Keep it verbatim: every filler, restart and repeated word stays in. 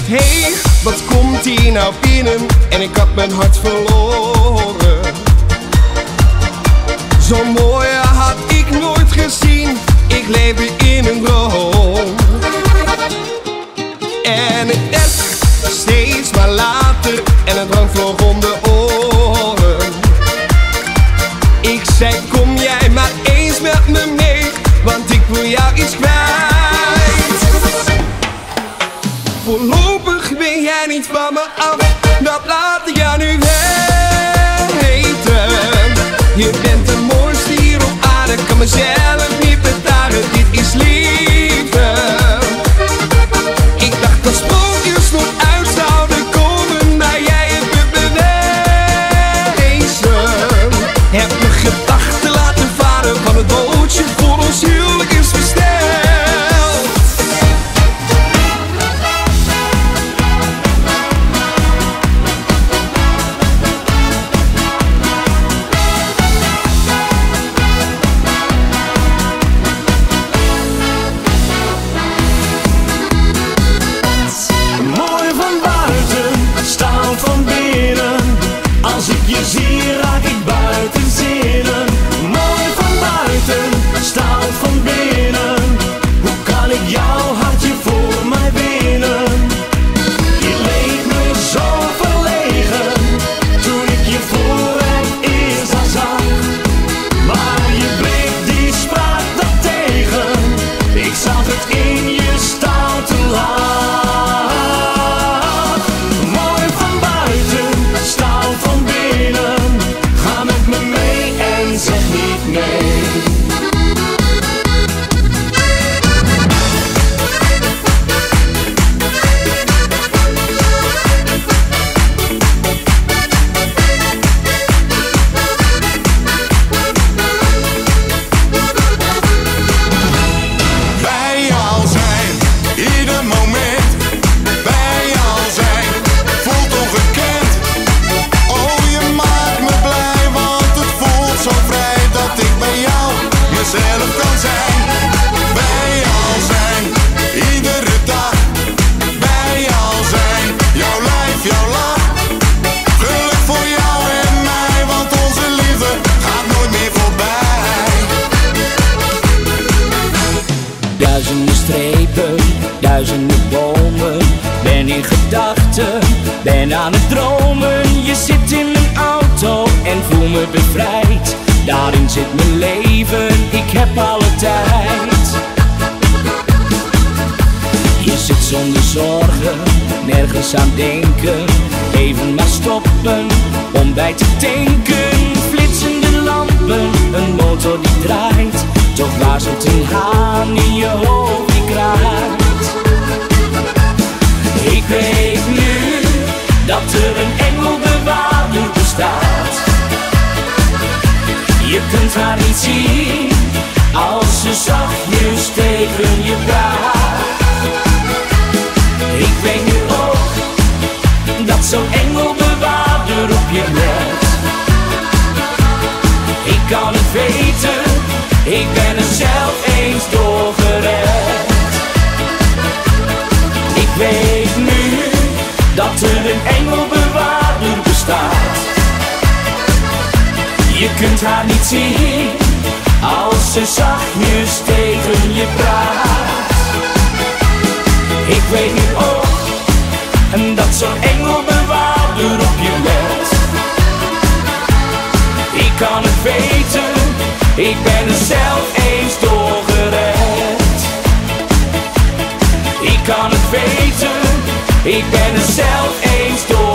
hey, wat komt hier nou binnen? En ik had mijn hart verloren. Zo mooi had ik nooit gezien. Ik leefde in een droom. En het werd steeds maar later. En het drank vloog om de oren. Ik zei, kom jij maar eens met me mee, want ik wil jou iets kwijt. Voorlopig ben jij niet van me af, dat laat ik jou nu weten. Je bent de mooiste hier op aarde, kan mezelf niet betalen, dit is liefde. Ik dacht dat sprookjes nog uit zouden komen, maar jij hebt het bewezen. Heb me gedachten laten varen van het bootje voor ons huwelijk is besteld. Mooi van buiten, stout van binnen. Als ik je zie raak ik buiten zinnen. Mooi van buiten, stout van binnen. Hoe kan ik jouw hartje voor mij winnen? Je leek me zo verlegen toen ik je voor het eerst al zag. Maar je blik die sprak dat tegen. Ik zag het in je stoute lach. Mooi van buiten, stout van binnen. Ga met me mee en zeg niet nee. Bij jou zijn, ieder moment. Bij jou zijn, voelt ongekend. Oh, je maakt me blij, want het voelt zo vrij dat ik bij jou mezelf kan zijn. Bij jou zijn, iedere dag. Bij jou zijn, jouw lijf, jouw lach. Geluk voor jou en mij, want onze liefde gaat nooit meer voorbij. Duizenden strepen, duizenden bomen. Ben in gedachten, ben aan het dromen. Je zit in mijn auto en voel me bevrijd. Daarin zit mijn leven, ik heb alle tijd. Je zit zonder zorgen, nergens aan denken. Even maar stoppen, om bij te tanken. Flitsende lampen, een motor die draait. Toch waarzelt een haan in je hoofd die kraait. Ik weet nu dat er een engelbewaarder bestaat. Je kunt haar niet zien als ze zachtjes tegen je praat. Ik weet nu ook dat zo'n engelbewaarder op je let. Ik kan het weten, ik ben er zelf eens door gered. Ik weet nu dat er een engelbewaarder bestaat. Je kunt haar niet zien als ze zachtjes tegen je praat. Ik weet nu ook dat zo'n engelbewaarder op je let. Ik kan het weten, ik ben er zelf eens door gered. Ik kan het weten, ik ben er zelf eens door